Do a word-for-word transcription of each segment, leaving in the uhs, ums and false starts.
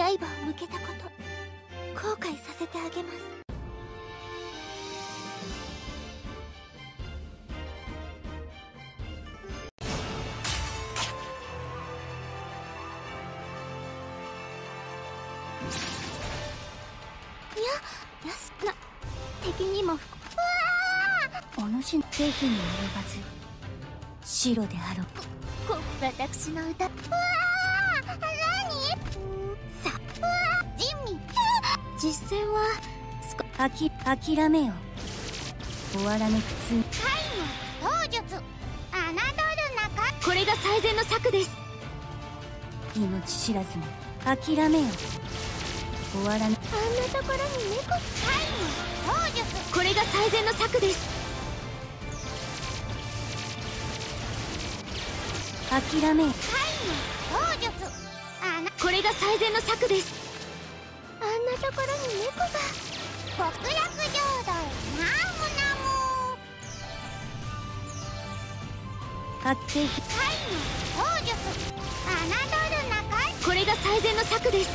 刃を向けたこと後悔させてあげます。いや、よしな、敵にもふお主の是非に及ばず白であろう。ここ私の歌。うわー、何さあジンミ実戦はすこあき諦めよ。終わらぬ苦痛。開の刀術侮るなか。これが最善の策です。命知らずも諦めよ。終わらぬ。あんなところに猫。開の刀術。これが最善の策です。諦めよ。刀術。あなこれが最善の策です。あんなところに猫が。極楽浄土へナムナム。あっぜひ。刀術。侮るなか。これが最善の策です。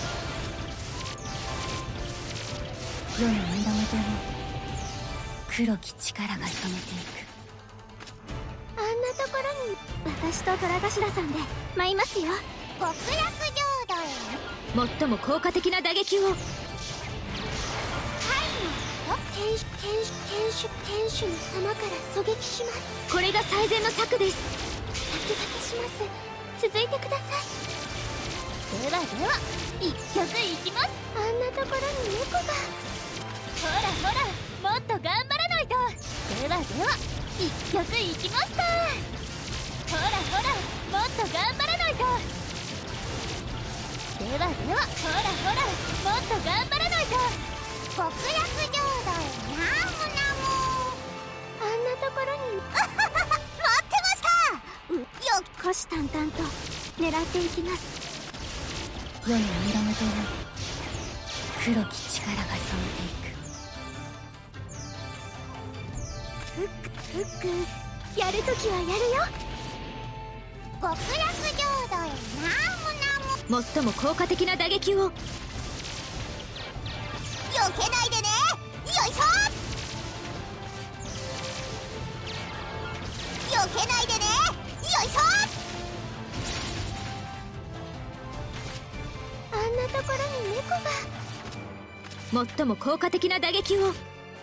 世の源に黒き力が染めていく。あんなところに私と虎頭さんで舞いますよ。極楽浄土へ最も効果的な打撃を。はい天主天主天主天主の様から狙撃します。これが最善の策です。先駆けします。続いてください。ではでは一曲いきます。あんなところに猫が。ほらほらもっと頑張らないと。ではでは一曲いきますか。ほらほらもっと頑張らないと。ではではほらほらもっと頑張らないと。極楽浄土へナムナム。あんなところに待ってました。うよっ虎視眈々と狙っていきます。世の源に黒き力が染めていく。フックフックやるときはやるよ。極楽浄土へナムナム。最も効果的な打撃を。避けないでね。よいしょ。避けないでね。よいしょ。あんなところに猫が。最も効果的な打撃を。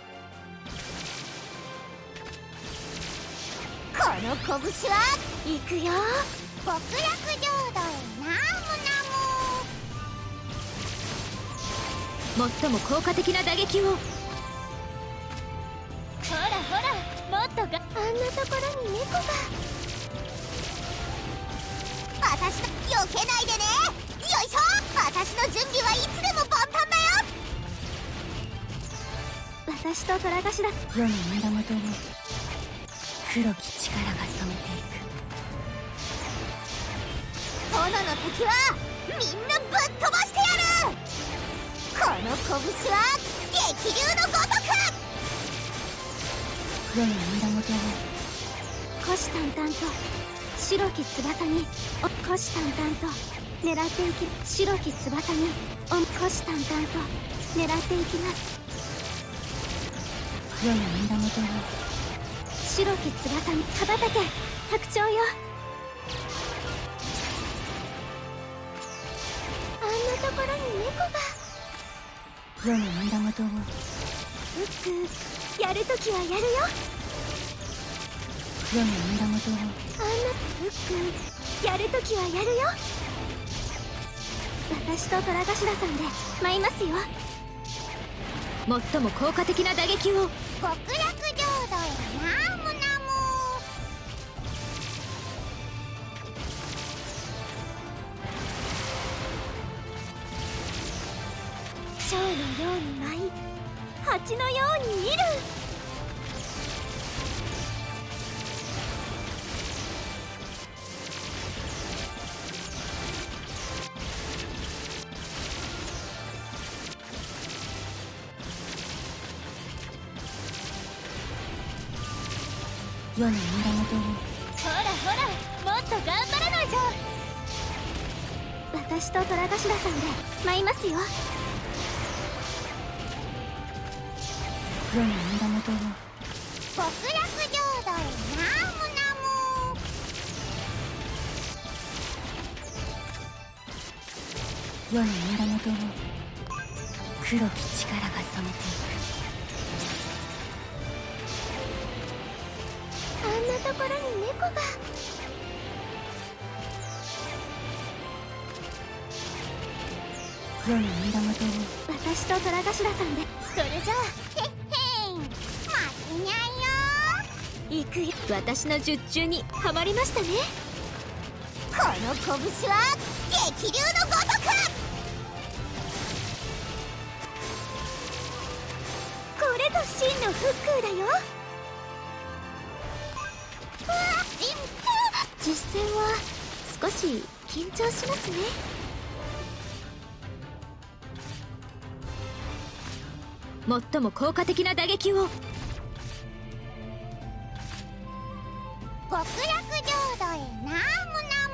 この拳は行くよ。極楽浄土へナムナム。最も効果的な打撃を。ほらほらもっとが。あんなところに猫が。私の避けないでね。よいしょ。私の準備はいつでも万端だよ。私と虎頭。世の源に黒き力が染めていく。炎の敵はみんなぶっ飛ばしてやる。この拳は激流のごとく。世の源に虎視眈々と白き翼に虎視眈々と狙っていき。白き翼に虎視眈々と狙っていきます。世の源に白き翼に羽ばたけ白鳥よ。あんなところに猫が。世の源をフックやるときはやるよ。世の源をあんなフックやるときはやるよ。私と虎頭さんで舞いますよ。最も効果的な打撃を。極楽浄土へナムナム。蝶のように舞い蜂のように射る。世の源に。ほらほらもっと頑張らないと。 私と虎頭さんで舞いますよ。世の源を極楽浄土へナムナム。世の源を黒き力が染めていく。あんなところに猫が。世の源を私と虎頭さんで。それじゃあへっへん負けにゃいよ。行くよ。私の術中にはまりましたね。この拳は激流のごとく。これぞ真のフックーだよ。実戦は少し緊張しますね。最も効果的な打撃を。極楽浄土へナムナム。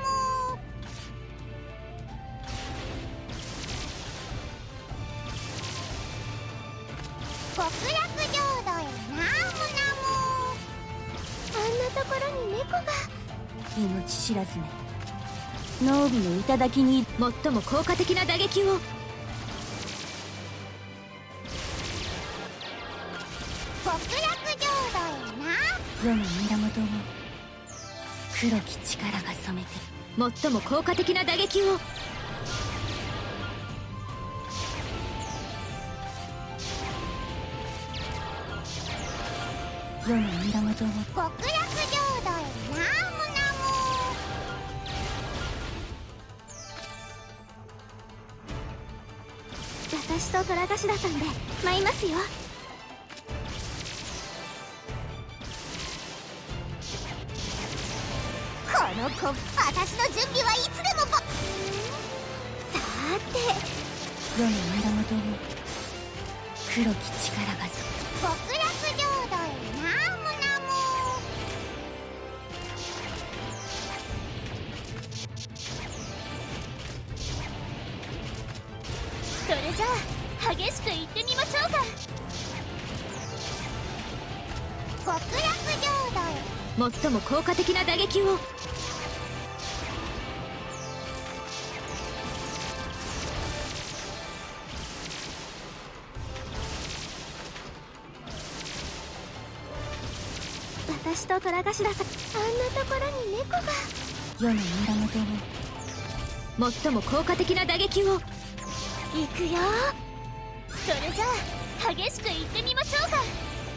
極楽浄土へナムナム。あんなところに猫が。命知らずめ。濃尾の頂に最も効果的な打撃を。極楽浄土へな。世の源を黒き力が染めて。最も効果的な打撃を。世の源を極楽浄土へナムナム。私と虎頭さんで舞いますよ。この子、私の準備はいつでもぼ。さーて、世の源を黒き力がそ。極楽浄土へナムナム。それじゃあ激しくいってみましょうか。極楽浄土へ。最も効果的な打撃を。私と虎頭さん、あんなところに猫が。世の源を最も効果的な打撃を。行くよ。それじゃあ激しくいってみましょうか。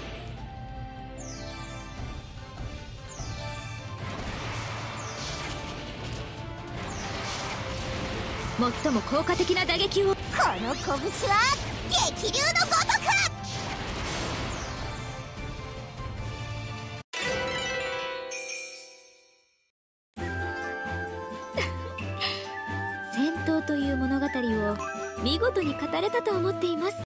最も効果的な打撃を。この拳は激流のごとく。戦闘という物語を見事に語れたと思っています。